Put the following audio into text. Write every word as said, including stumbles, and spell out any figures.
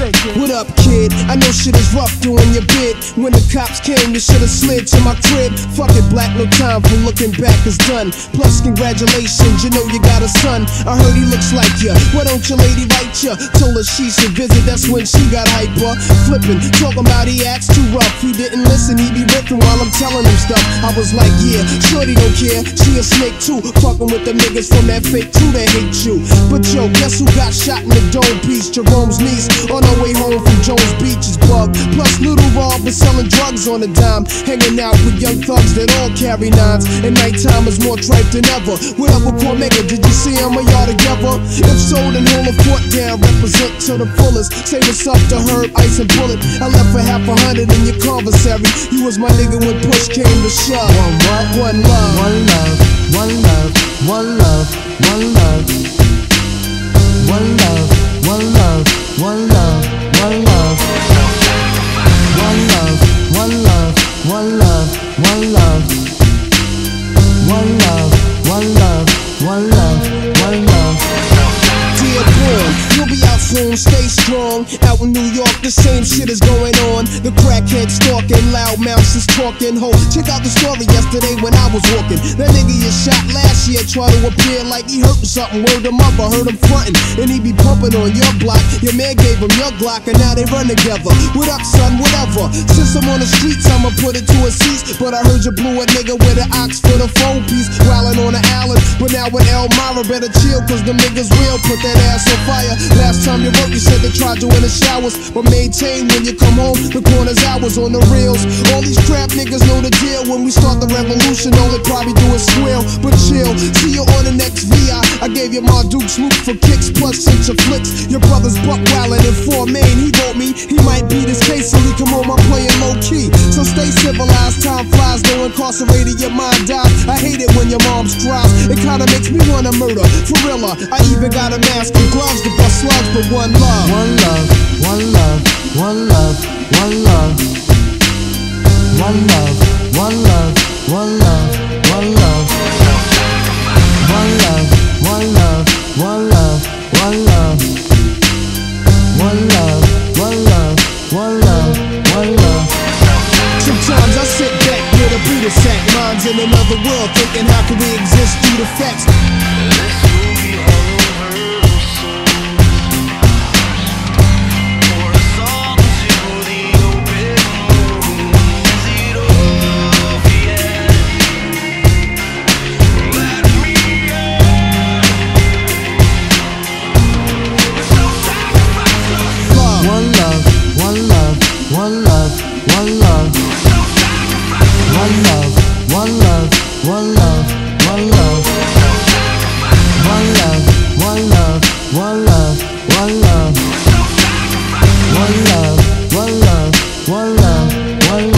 What up, kid? I know shit is rough doing your bid. When the cops came, you should've slid to my crib. Fuck it, black, no time for looking back, it's done. Plus, congratulations, you know you got a son. I heard he looks like ya. Why don't your lady write ya? Told her she should visit, that's when she got hyper. Flippin', talking about he acts too rough. He didn't listen, he be ripping while I'm telling him stuff. I was like, yeah, shorty don't care, she a snake too. Fucking with the niggas from that fake crew that hate you. But yo, guess who got shot in the dome piece? Jerome's niece, on her way home from Jones Beach is bugged. Plus Little Rob was selling drugs on the dime, hanging out with young thugs that all carry nines. And nighttime is more tripe than ever. What up with Cormega? Did you see him or y'all together? If so, then hold a fort down, represent to the fullest. Say what's up to Herb, Ice and Bullet. I left for half a hundred in your commissary. You was my nigga when push came to shove. One what? One love. One love. One love. One love. One love. One love. One love. One love. One love. One love. One love. One love. One love. One love. One love. One love. One love. Dear boy, you'll be out soon, stay strong. Out in New York, the same shit is going on. The crackhead stalking, loud mouths is talking. Ho, check out the story yesterday when I was walking. That nigga you shot last year tried to appear like he hurtin' something. Word him up, I heard him frontin', and he be pumping on your block. Your man gave him your Glock, and now they run together. What up, son? Whatever. Since I'm on the streets, I'ma put it to a cease. But I heard you blew a nigga with an ox for the phone piece, wildin' on the island. But now with Elmira, better chill, cause the niggas real. Put that ass on fire. Last time you wrote, you said they tried you in the showers, but maintain when you come home, the corner's ours on the reels. All these crap niggas know the deal. When we start the revolution, all they probably do is squeal. But chill, see you on the next V I. I gave you my Duke's loop for kicks, plus cinch your flicks. Your brother's buck wildin' in four main. He wrote me, he might beat his case, so he come home, I'm playing low key. So stay civilized, time flies, though incarcerated, your mind dies. I hate it when your mom's drives, it kinda makes me wanna murder. For real, I even got a mask and gloves to bust slugs, but one love. One love, one love, one love, one love. One love, one love, one love, one love. One love, one love, one love, one love. One love, one love, one love, one love. Sometimes I sit back with a Buddha sack, minds in another world, thinking how can we exist through the facts. One love, one love, one love, one love. One love, one love, one love, one love. One love, one love, one love, one love. One love, one love, one love, one love.